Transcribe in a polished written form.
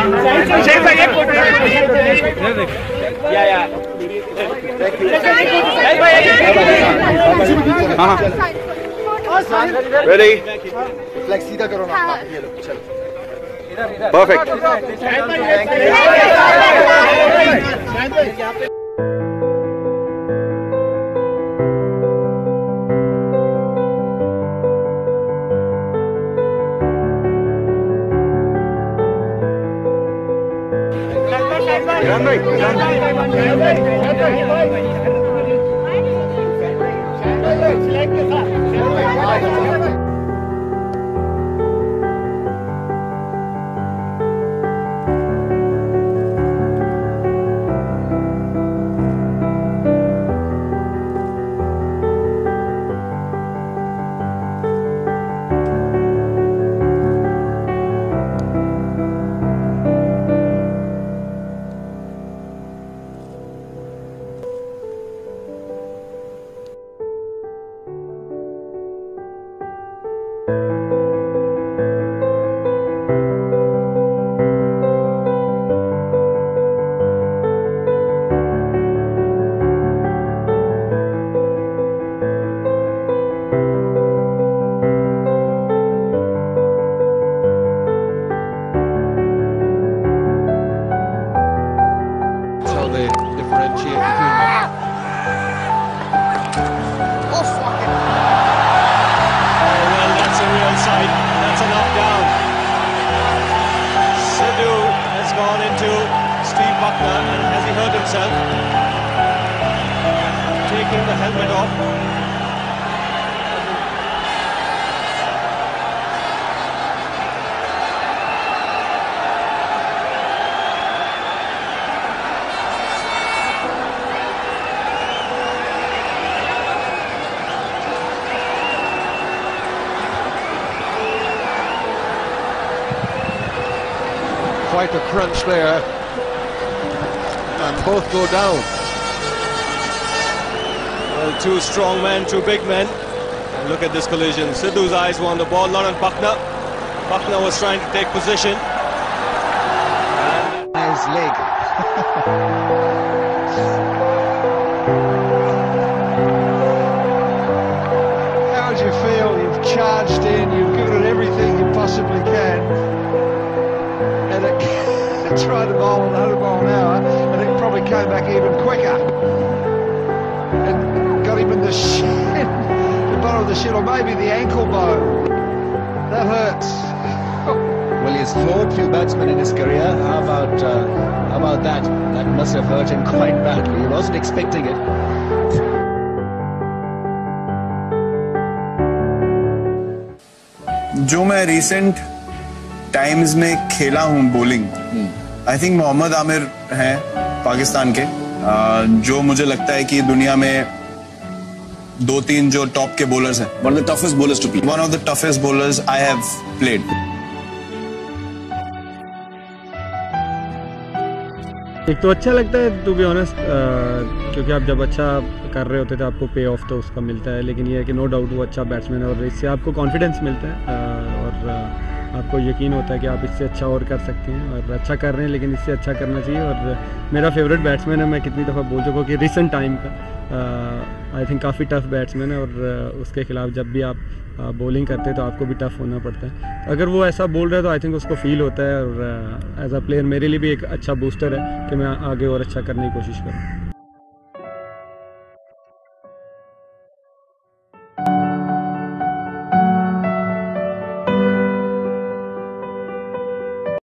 Ready? Flex सीधा करो ना. ये लो, चलो. Perfect. Taking the helmet off. Quite a crunch there, and both go down. Well, two strong men, two big men. And look at this collision. Sidhu's eyes were on the ball, not on Buckner. Buckner was trying to take position. Nice leg. How do you feel? You've charged in, you've given it everything you possibly can. And it tried a mile and 100 mile an hour, and it probably came back even quicker. And got him in the shin, the bottom of the shin, or maybe the ankle bone. That hurts. Well, he's floored few batsmen in his career. How about that? That must have hurt him quite badly. He wasn't expecting it. जो मैं recent times में खेला हूँ bowling, I think Mohammad Amir हैं पाकिस्तान के, जो मुझे लगता है कि दुनिया में दो तीन जो टॉप के बॉलर्स हैं, one of the toughest bowlers to play, one of the toughest bowlers I have played. एक तो अच्छा लगता है टू बी ऑनेस्ट, क्योंकि आप जब अच्छा कर रहे होते थे आपको पे ऑफ तो उसका मिलता है, लेकिन ये है कि नो डाउट वो अच्छा बैट्समैन है और इससे आपको कॉन्फिडेंस मिलता है और आपको यकीन होता है कि आप इससे अच्छा और कर सकते हैं और अच्छा कर रहे हैं, लेकिन इससे अच्छा करना चाहिए। और मेरा फेवरेट बैट्समैन है, मैं कितनी दफ़ा बोल चुका हूँ कि रिसेंट टाइम का आई थिंक काफ़ी टफ बैट्समैन है और उसके खिलाफ जब भी आप बॉलिंग करते हैं तो आपको भी टफ होना पड़ता है। अगर वो ऐसा बोल रहा है तो आई थिंक उसको फील होता है और एज अ प्लेयर मेरे लिए भी एक अच्छा बूस्टर है कि मैं आगे और अच्छा करने की कोशिश करूँ।